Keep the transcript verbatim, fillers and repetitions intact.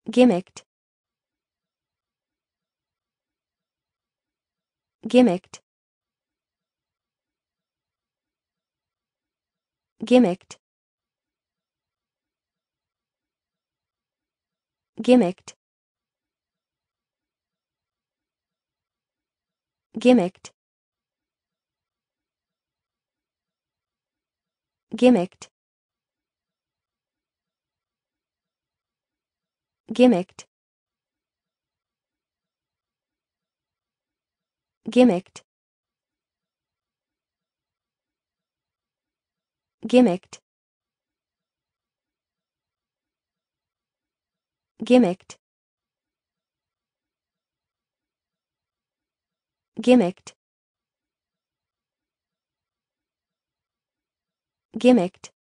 Gimmicked. Gimmicked. Gimmicked. Gimmicked. Gimmicked. Gimmicked. Gimmicked. Gimmicked. Gimmicked. Gimmicked. Gimmicked. Gimmicked.